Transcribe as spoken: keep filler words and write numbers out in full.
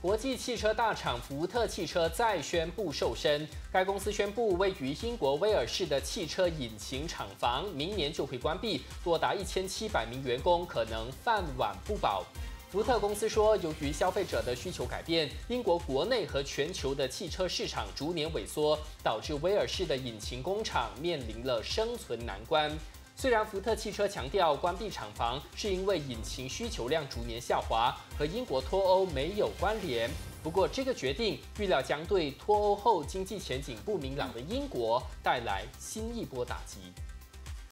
国际汽车大厂福特汽车再宣布瘦身。该公司宣布，位于英国威尔士的汽车引擎厂房明年就会关闭，多达一千七百名员工可能饭碗不保。福特公司说，由于消费者的需求改变，英国国内和全球的汽车市场逐年萎缩，导致威尔士的引擎工厂面临了生存难关。虽然福特汽车强调关闭厂房是因为引擎需求量逐年下滑，和英国脱欧没有关联。不过，这个决定预料将对脱欧后经济前景不明朗的英国带来新一波打击。